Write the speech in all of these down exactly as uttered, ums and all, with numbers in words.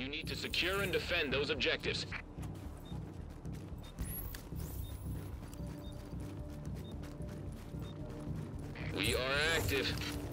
You need to secure and defend those objectives. We are active.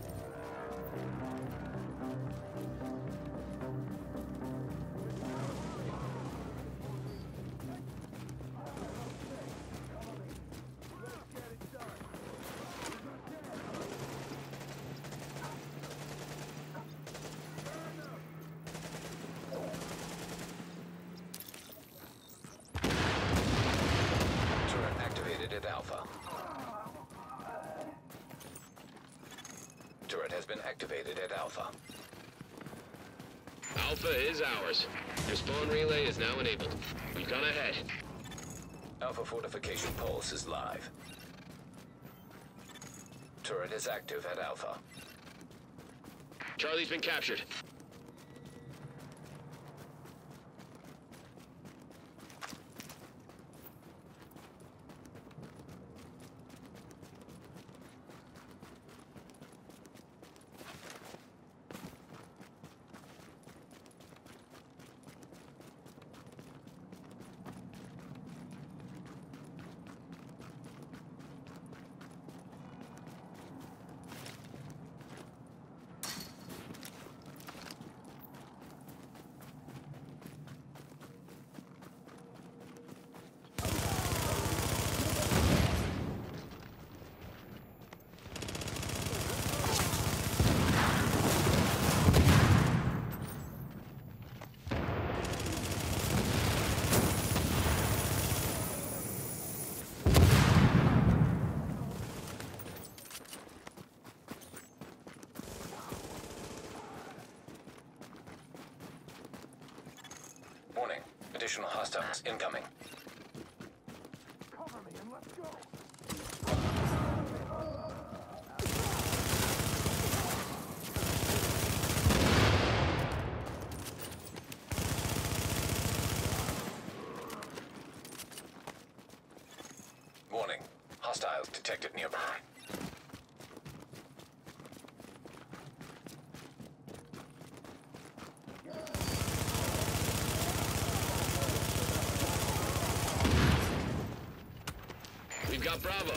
At Alpha. Turret has been activated at Alpha. Alpha is ours. Your spawn relay is now enabled. We've gone ahead. Alpha fortification pulse is live. Turret is active at Alpha. Charlie's been captured. Warning. Additional hostiles incoming. Cover me and let's go. Warning. Hostiles detected nearby. We've got Bravo.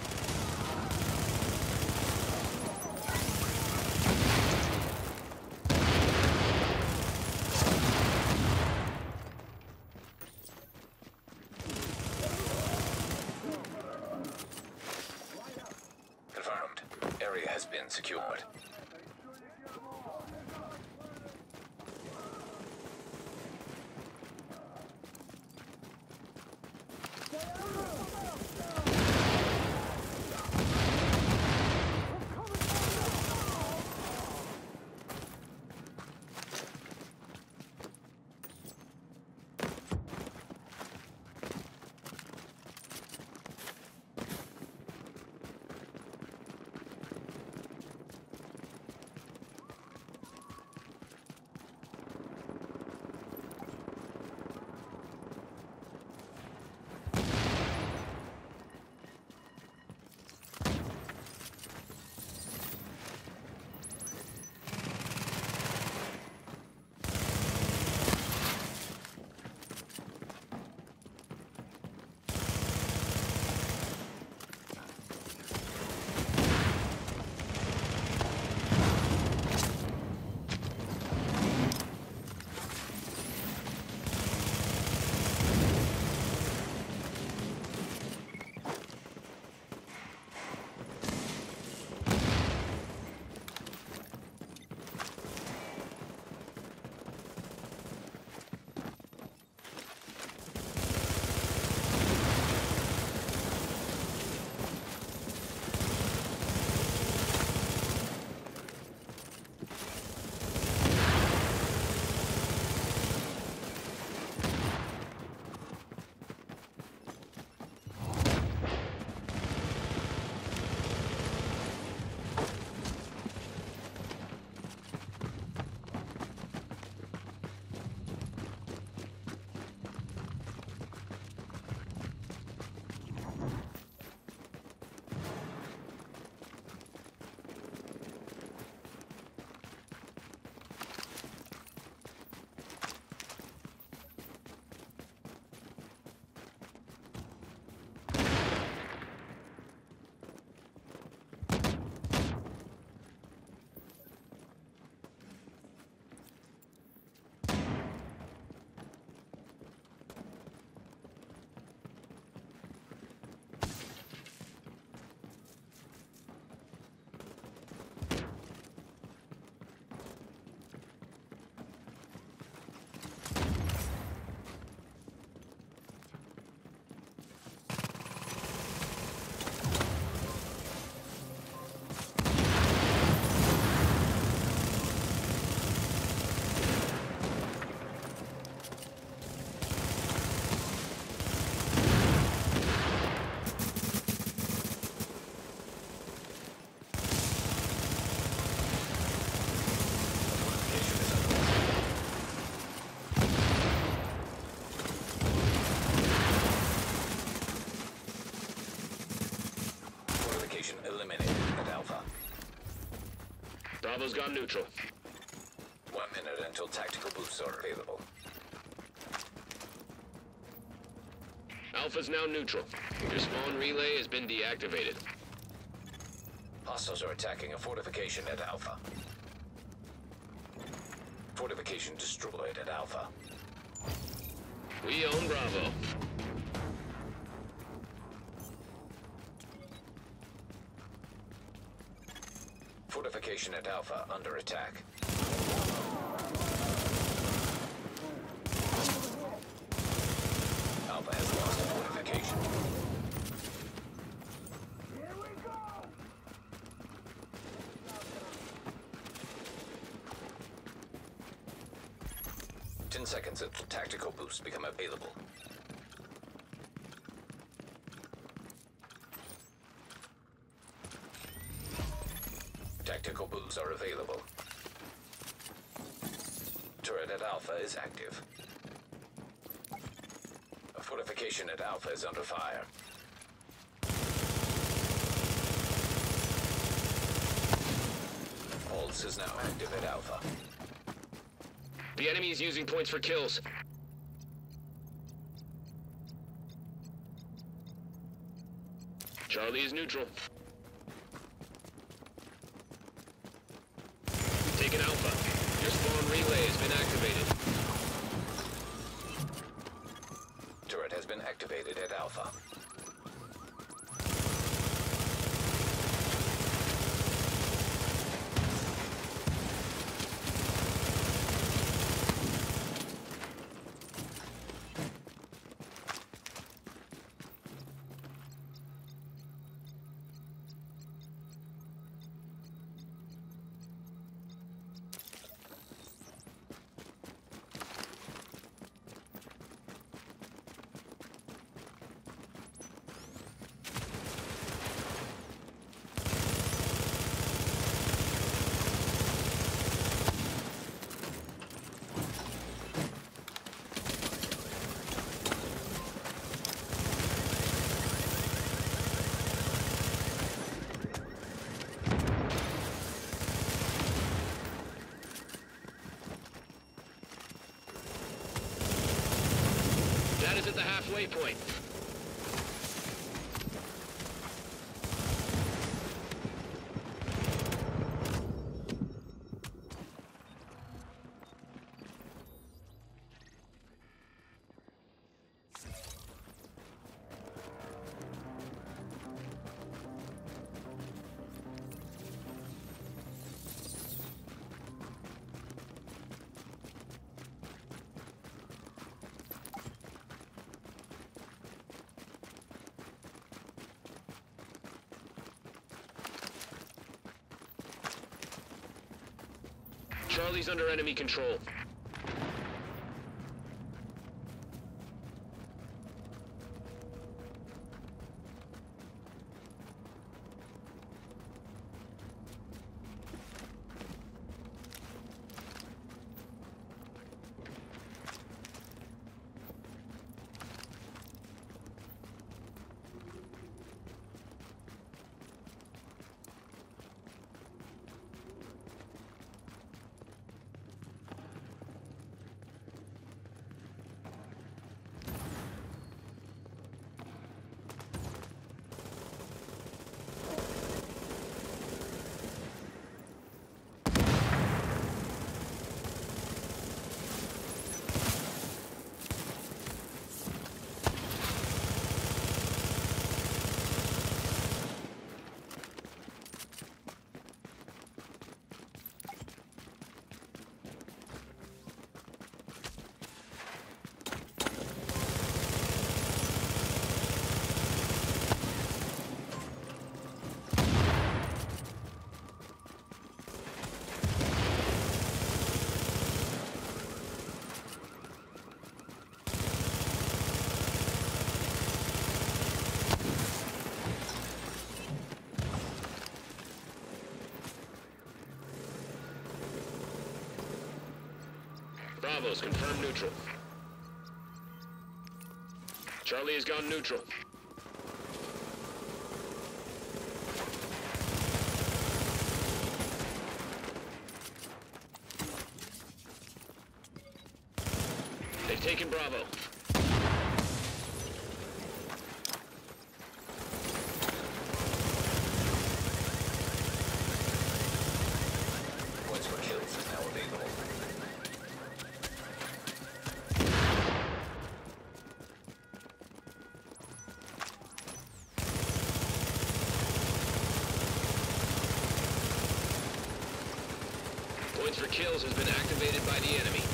Confirmed. Area has been secured. Bravo's gone neutral. One minute until tactical boosts are available. Alpha's now neutral. Your spawn relay has been deactivated. Hostiles are attacking a fortification at Alpha. Fortification destroyed at Alpha. We own Bravo. Fortification at Alpha under attack. Alpha has lost a fortification. Here we go! Ten seconds until tactical boosts become available. Tactical boosts are available. Turret at Alpha is active. A fortification at Alpha is under fire. Pulse is now active at Alpha. The enemy is using points for kills. Charlie is neutral. Taken Alpha. Your spawn relay has been activated. Turret has been activated at Alpha. That is at the halfway point. Charlie's under enemy control. Bravo's confirmed neutral. Charlie has gone neutral. They've taken Bravo. Points for kills is now available. Points for kills has been activated by the enemy.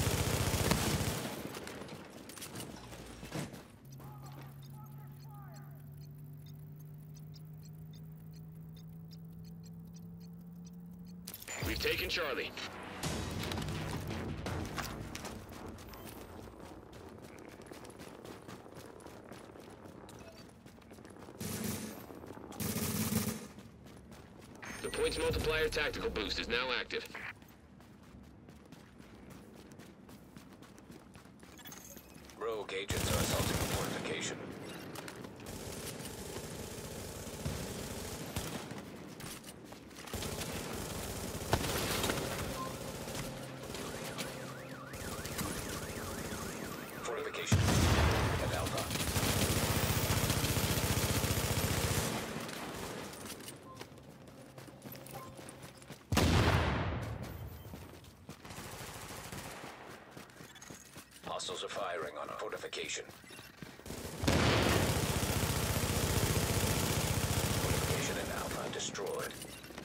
We've taken Charlie. The points multiplier tactical boost is now active. Rogue agents are assaulting the fortification. Fortification at Alpha. Hostiles are firing on a fortification. Fortification in Alpha destroyed.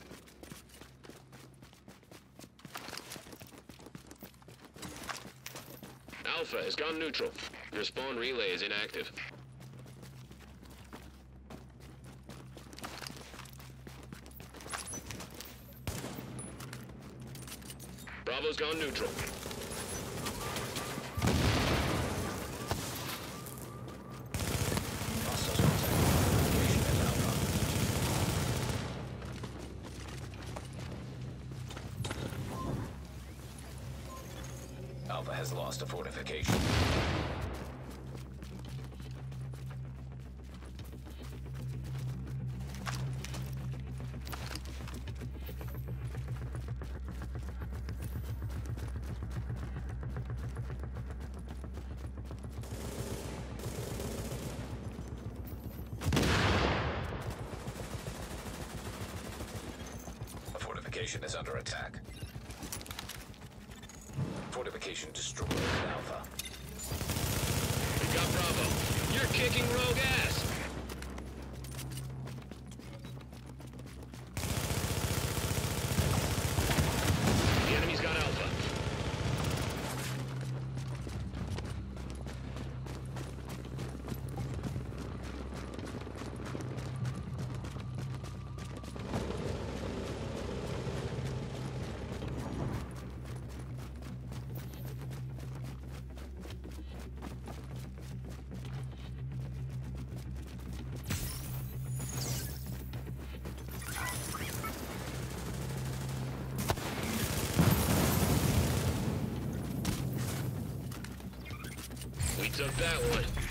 Alpha has gone neutral. Your spawn relay is inactive. Bravo's gone neutral. Hostiles contact fortification at Alpha. Alpha has lost a fortification. A fortification is under attack. Fortification destroyed at Alpha. We got Bravo. You're kicking rogue ass. The enemy's got Alpha. We took that one.